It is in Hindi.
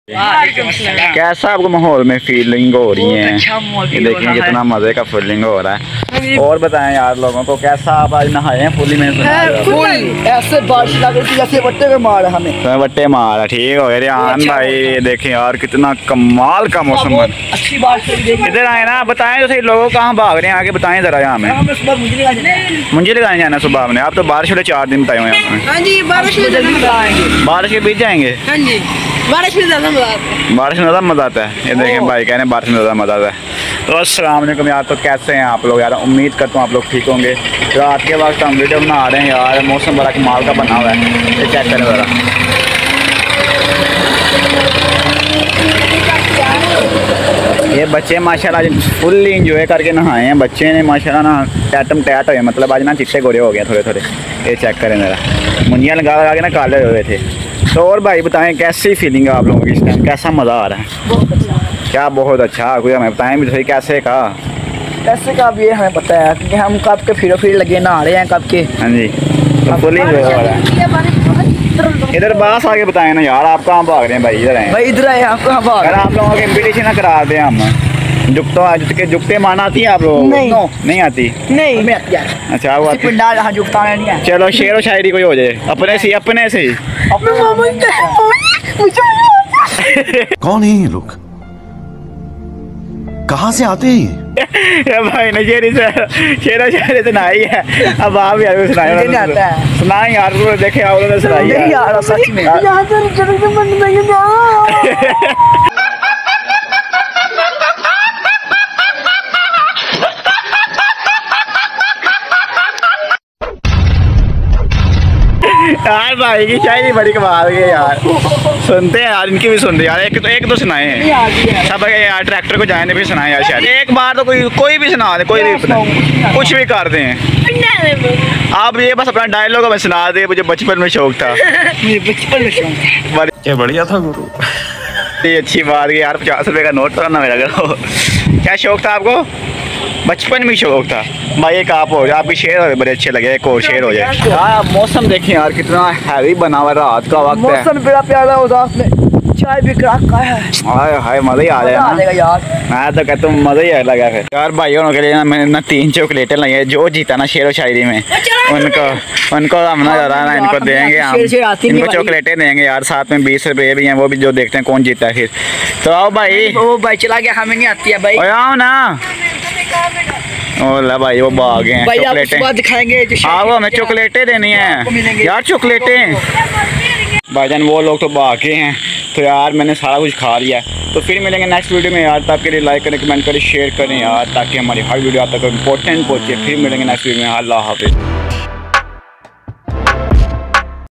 कैसा आपको माहौल में फीलिंग हो रही है? अच्छा ये देखिए कितना मजे का फीलिंग हो रहा है। और बताएं यार लोगों को, कैसा आप आज नहाए हैं फुली में? ऐसे बारिश लग रही थी जैसे वट्टे में मार हमें। तो वट्टे मारा ठीक हो गया रियान भाई। देखें यार कितना कमाल का मौसम है। अच्छी बात। इधर आए ना, बताएं तो सही लोगों कहाँ भाग रहे हैं, आगे बताएं जरा। यहाँ में मुझे लगाने जाना सुबह में। आप तो बारिश वाले 4 दिन बताए हुए हैं। हाँ जी, बारिश में बारिश के बीच जाएंगे। हाँ जी, बारिश में ज़्यादा मज़ा आता है। बारिश में ज़्यादा मज़ा आता है। ये देखें भाई कह रहे हैं बारिश में ज़्यादा मज़ा आता है। तो अस्सलाम वालेकुम यार, तो कैसे हैं आप लोग यार? उम्मीद करता हूँ आप लोग ठीक होंगे। रात के वक्त हम वीडियो बना रहे हैं यार, मौसम बड़ा कमाल का बना हुआ है। ये चेक करें ज़रा, ये बच्चे माशाल्लाह फुल्ली इंजॉय करके नहाए हैं। बच्चे ने माशाल्लाह ना टैटम टैट हुए, मतलब आज ना चिट्टे गोरे हो गए थोड़े थोड़े। ये चेक करें ज़रा, मुंजियाँ लगा लगा के ना काले हुए थे। तो और भाई बताएं कैसी फीलिंग है आप लोगों की इस टाइम? कैसा मज़ा आ रहा है? बहुत अच्छा। क्या बहुत अच्छा? कोई हमें बताएं भी सही कैसे का? कैसे का ये हमें पता है क्योंकि हम कब के फिर लगे नहा रहे हैं कब के। हाँ जी, तो फुल इंजॉय हो रहा है। इधर बास आगे बताएं ना यार, आप कहाँ भाग रहे हैं भाई? इधर आए भाई, इधर आए आप कहाँ भाग? अगर आप लोगों के इन्विटेशन ना करा दें हम जुकते माना आती है आप लोगों को? नहीं आती। नहीं मैं आती है। अच्छा वो आती। पिंडा जहाँ जुकता नहीं है। चलो शेर व शायरी कोई हो जाए अपने से ही। कौन है ये लोग? कहाँ से आते हैं ये? भाई ने शेर शायरी सुनाई है, अब आप यार सुनाए यार। देखे आप लोगों ने सुनाई यार सच में। यार भाई की शायरी बड़ी कमाल है यार। सुनते हैं यार, इनकी भी सुनते यार। एक तो सुनाए हैं सब यार। ट्रैक्टर को जाने भी सुनाए यार शायद एक बार तो कोई भी सुना दे, कोई भी कुछ भी कर दें आप। ये बस अपना डायलॉग हमें सुना दे। मुझे बचपन में शौक था। बचपन में शौक क्या बढ़िया था गुरु। ये अच्छी बात है यार, 50 रुपये का नोट तो ना मेरा करो। क्या शौक था आपको? बचपन में शौक था भाई। एक आप हो जाए, आपके शेर बड़े अच्छे लगे। एक और शेर हो जाए यार। मौसम देखें यार कितना हैवी बना हुआ, रात का वक्त है। मौसम बड़ा प्यारा होता है। चाय भी क्रैक का है। हाय हाय मज़ा ही आ जाएगा यार। मैं तो कहता हूँ मज़ा ही लगा फिर यार। भाइयों के लिए ना मैंने ना 3 चॉकलेटें लाई है। जो जीता ना शेर व शायरी में उनको हम ना ज़्यादा ना इनको देंगे, हम इनको चॉकलेटें देंगे यार। साथ में 20 रुपये भी हैं, वो भी जो देखते हैं कौन जीता है फिर। तो आओ भाई। वो भाई चला गया, हमें नहीं आती है भाई। आओ ना। ओला भाई वो भाग गए हैं। चॉकलेटें दिखाएंगे। आओ, हमें चॉकलेटें देनी है यार। चॉकलेटें भाईजान वो लोग तो भाग गए हैं। तो यार मैंने सारा कुछ खा लिया है। तो फिर मिलेंगे नेक्स्ट वीडियो में यार। तब के लिए लाइक करें, कमेंट करें, शेयर करें यार, ताकि हमारी हर वीडियो आप तक इम्पोर्टेंट पहुँचे। फिर मिलेंगे नेक्स्ट वीडियो में। अल्लाह हाफिज़।